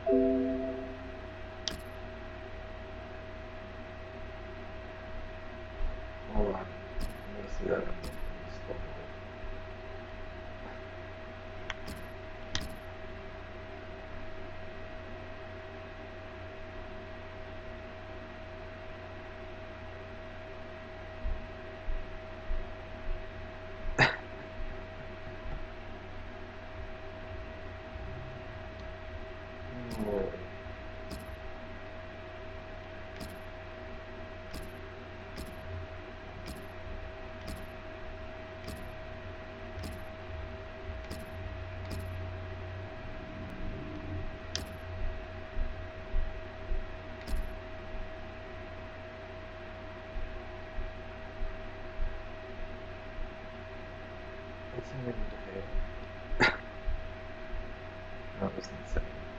Hold on. I'm gonna see that in the slow mo. What's in the debate? That was insane.